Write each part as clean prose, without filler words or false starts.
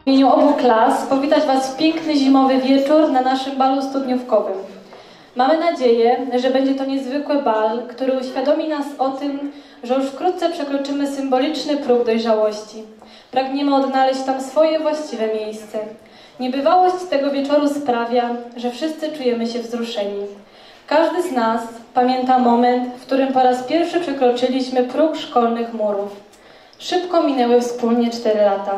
W imieniu obu klas powitać Was w piękny zimowy wieczór na naszym balu studniówkowym. Mamy nadzieję, że będzie to niezwykły bal, który uświadomi nas o tym, że już wkrótce przekroczymy symboliczny próg dojrzałości. Pragniemy odnaleźć tam swoje właściwe miejsce. Niebywałość tego wieczoru sprawia, że wszyscy czujemy się wzruszeni. Każdy z nas pamięta moment, w którym po raz pierwszy przekroczyliśmy próg szkolnych murów. Szybko minęły wspólnie 4 lata.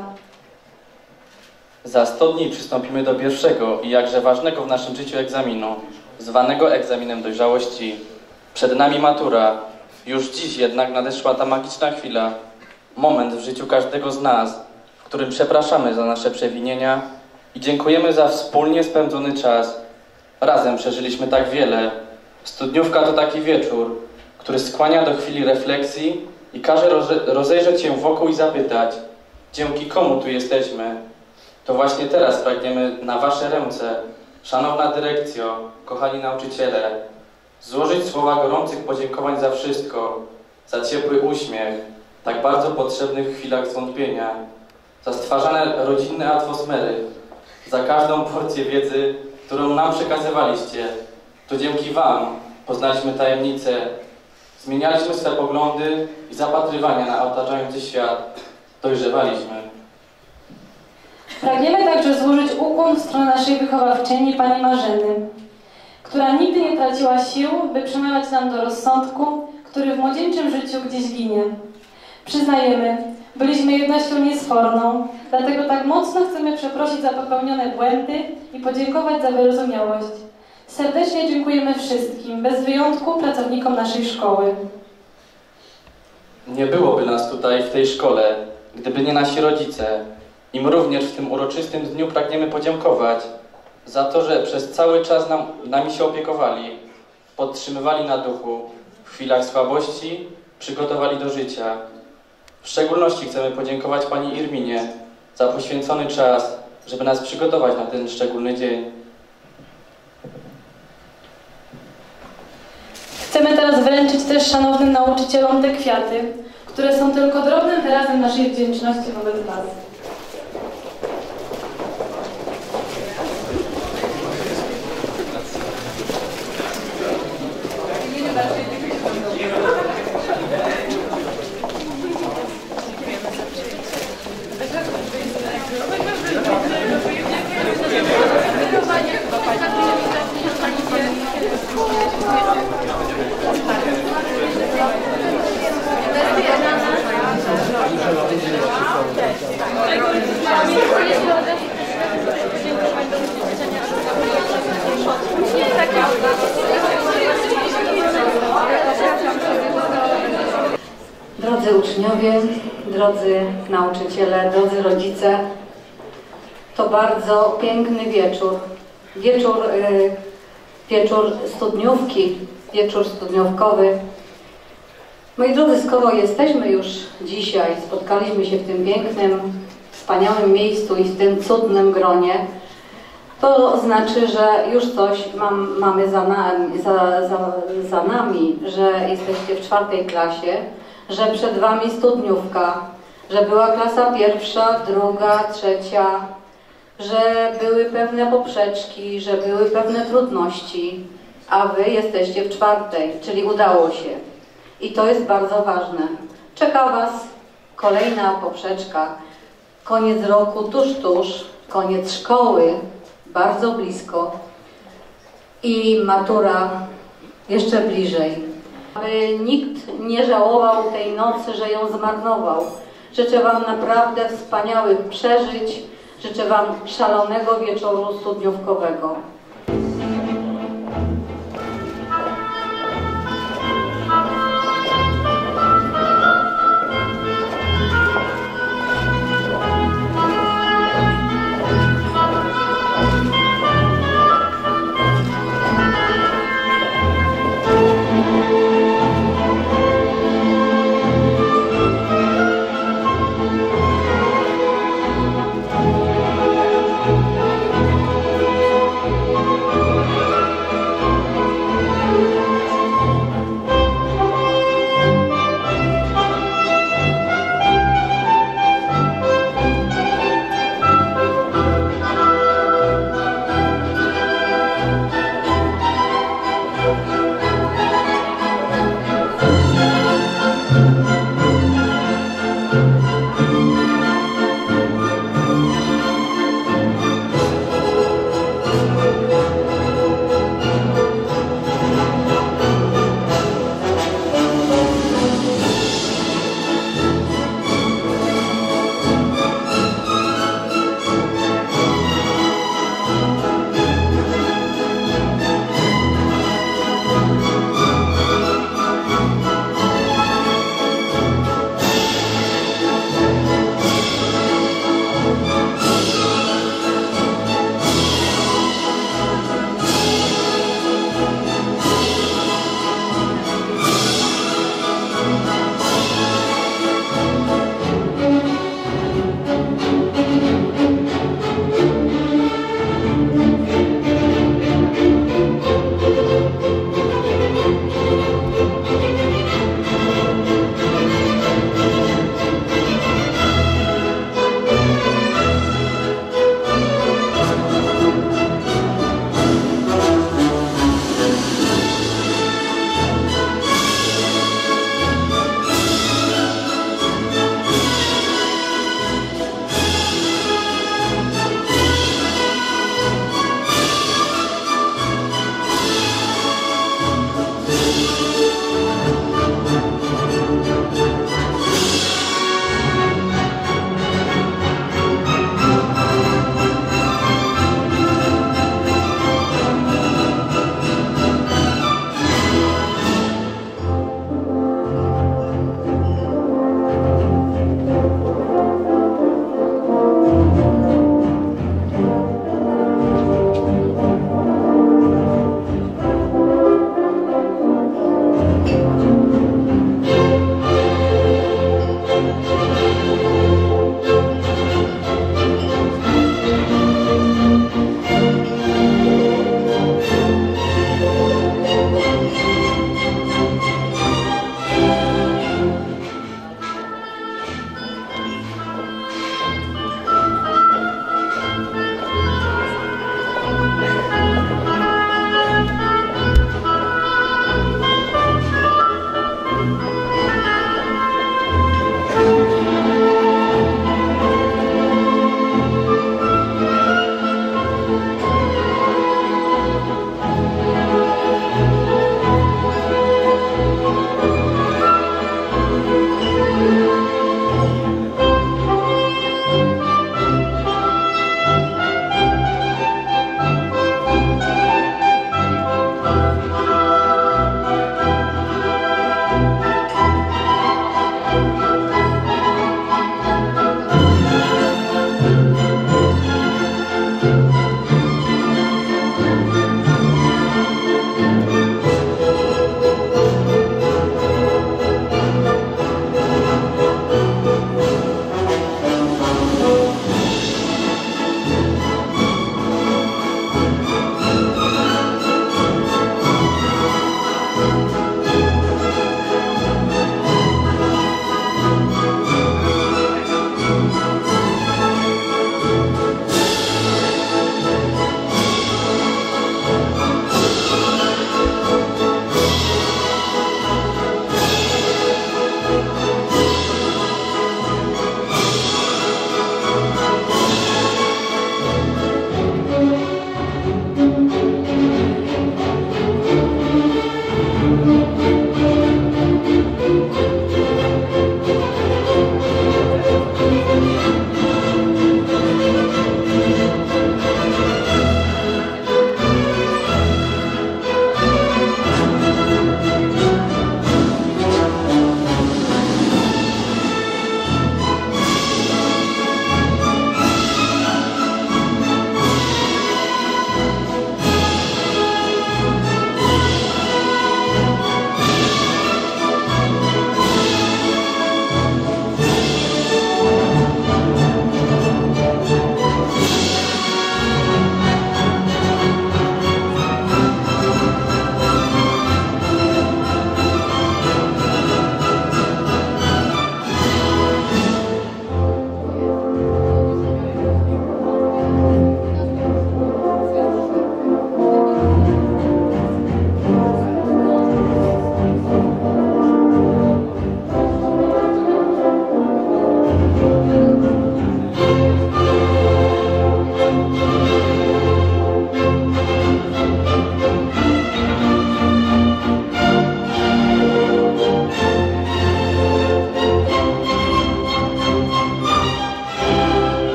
Za 100 dni przystąpimy do pierwszego i jakże ważnego w naszym życiu egzaminu, zwanego egzaminem dojrzałości. Przed nami matura. Już dziś jednak nadeszła ta magiczna chwila, moment w życiu każdego z nas, w którym przepraszamy za nasze przewinienia i dziękujemy za wspólnie spędzony czas. Razem przeżyliśmy tak wiele. Studniówka to taki wieczór, który skłania do chwili refleksji i każe rozejrzeć się wokół i zapytać, dzięki komu tu jesteśmy. To właśnie teraz pragniemy na Wasze ręce, szanowna dyrekcjo, kochani nauczyciele, złożyć słowa gorących podziękowań za wszystko, za ciepły uśmiech, tak bardzo potrzebny w chwilach zwątpienia, za stwarzane rodzinne atmosfery, za każdą porcję wiedzy, którą nam przekazywaliście. To dzięki Wam poznaliśmy tajemnice, zmienialiśmy swe poglądy i zapatrywania na otaczający świat. Dojrzewaliśmy. Pragniemy także złożyć ukłon w stronę naszej wychowawczyni, pani Marzeny, która nigdy nie traciła sił, by przemawiać nam do rozsądku, który w młodzieńczym życiu gdzieś ginie. Przyznajemy, byliśmy jednością niesforną, dlatego tak mocno chcemy przeprosić za popełnione błędy i podziękować za wyrozumiałość. Serdecznie dziękujemy wszystkim, bez wyjątku pracownikom naszej szkoły. Nie byłoby nas tutaj w tej szkole, gdyby nie nasi rodzice. Im również w tym uroczystym dniu pragniemy podziękować za to, że przez cały czas nami się opiekowali, podtrzymywali na duchu, w chwilach słabości przygotowali do życia. W szczególności chcemy podziękować pani Irminie za poświęcony czas, żeby nas przygotować na ten szczególny dzień. Chcemy teraz wręczyć też szanownym nauczycielom te kwiaty, które są tylko drobnym wyrazem naszej wdzięczności wobec Was. Drodzy uczniowie, drodzy nauczyciele, drodzy rodzice, to bardzo piękny wieczór. Wieczór studniówki, wieczór studniówkowy. Moi drodzy, skoro jesteśmy już dzisiaj, spotkaliśmy się w tym pięknym, wspaniałym miejscu i w tym cudnym gronie, to znaczy, że już coś mamy za nami, że jesteście w 4. klasie, że przed Wami studniówka, że była klasa 1., 2., 3., że były pewne poprzeczki, że były pewne trudności, a Wy jesteście w 4., czyli udało się. I to jest bardzo ważne. Czeka Was kolejna poprzeczka. Koniec roku tuż, koniec szkoły bardzo blisko i matura jeszcze bliżej. Aby nikt nie żałował tej nocy, że ją zmarnował. Życzę Wam naprawdę wspaniałych przeżyć. Życzę Wam szalonego wieczoru studniówkowego.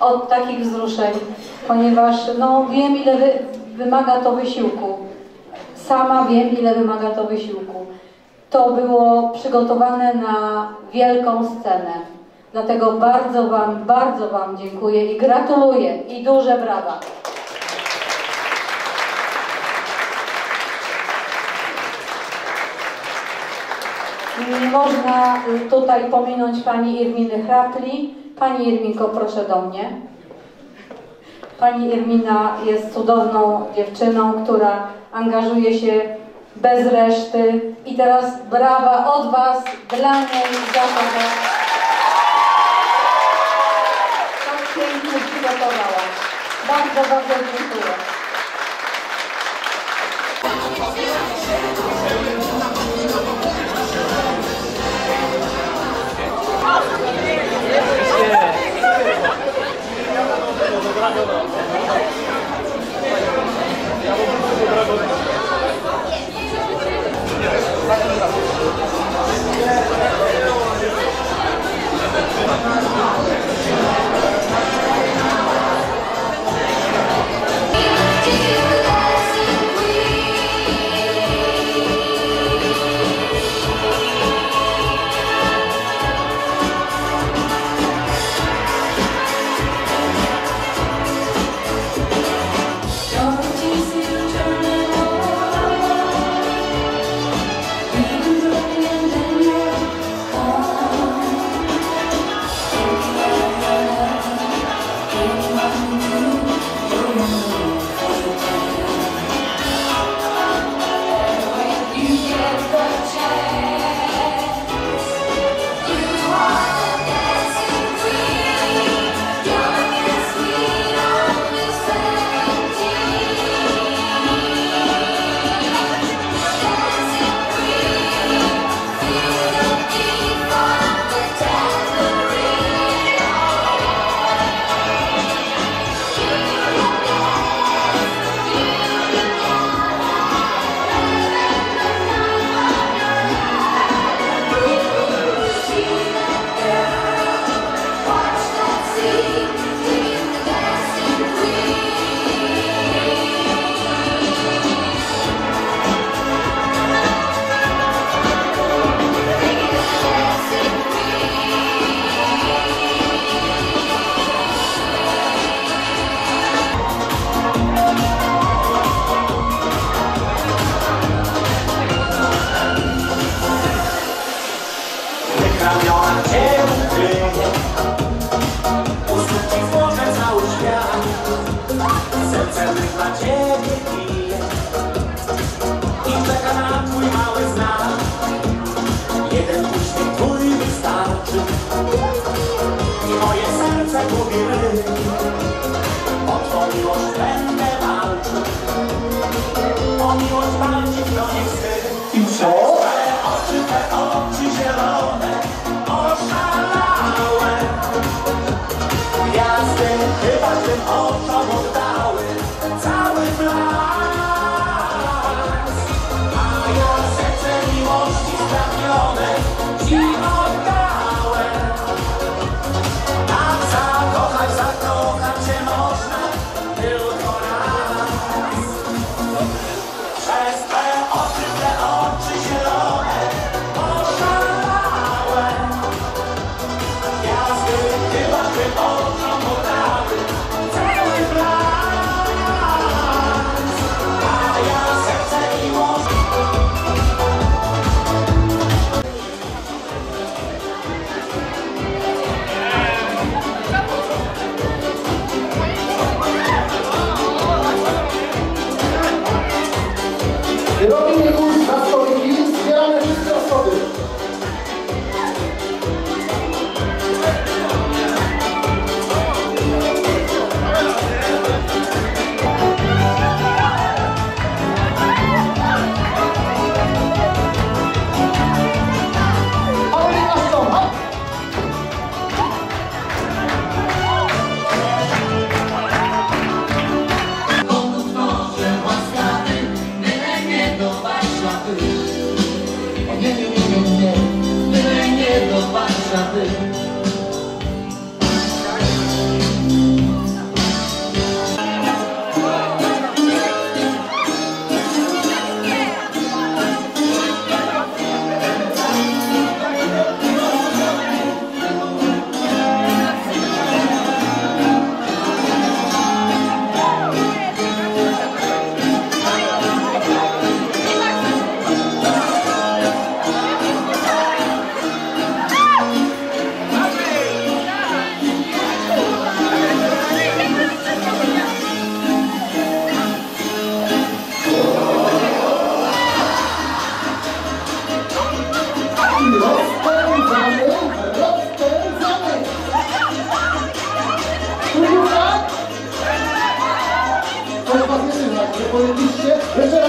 od takich wzruszeń, ponieważ no, wiem, ile wymaga to wysiłku. Sama wiem, ile wymaga to wysiłku. To było przygotowane na wielką scenę. Dlatego bardzo Wam dziękuję i gratuluję i duże brawa. Nie można tutaj pominąć pani Irminy Hrapli. Pani Irminko, proszę do mnie. Pani Irmina jest cudowną dziewczyną, która angażuje się bez reszty. I teraz brawa od Was dla niej za to, że tak pięknie przygotowała. Bardzo dziękuję. Robimy kurs na stoliki, zbieramy wszystkie osoby. Może łaskawy, byle nie do Coś was nie słychać, że powiedzieliście, jeszcze raz.